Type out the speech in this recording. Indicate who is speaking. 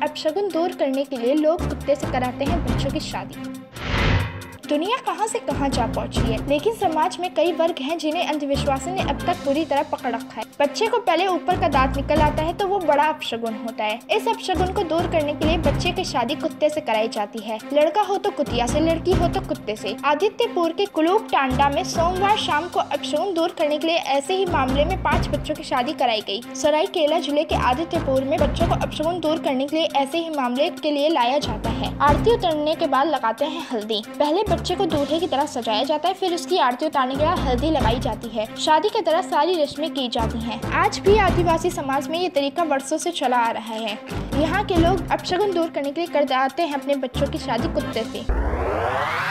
Speaker 1: अपशगुन दूर करने के लिए लोग कुत्ते से कराते हैं बच्चों की शादी। दुनिया कहां से कहां जा पहुंची है, लेकिन समाज में कई वर्ग हैं जिन्हें अंधविश्वासों ने अब तक पूरी तरह पकड़ रखा है। बच्चे को पहले ऊपर का दांत निकल आता है तो वो बड़ा अपशगुन होता है। इस अपशगुन को दूर करने के लिए बच्चे की शादी कुत्ते से कराई जाती है। लड़का हो तो कुतिया से, लड़की हो तो कुत्ते से। आदित्यपुर के कुलूक टांडा में सोमवार शाम को अपशगुन दूर करने के लिए ऐसे ही मामले में 5 बच्चों की शादी कराई गई। सरायकेला जिले के आदित्यपुर में बच्चों को अपशगुन दूर करने के लिए ऐसे ही मामले के लिए लाया जाता है। आरती उतारने के बाद लगाते हैं हल्दी। पहले बच्चे को दूल्हे की तरह सजाया जाता है, फिर उसकी आरती उतारने के बाद हल्दी लगाई जाती है। शादी की तरह सारी रस्में की जाती हैं। आज भी आदिवासी समाज में ये तरीका वर्षों से चला आ रहा है। यहाँ के लोग अपशगुन दूर करने के लिए कर जाते हैं अपने बच्चों की शादी कुत्ते से।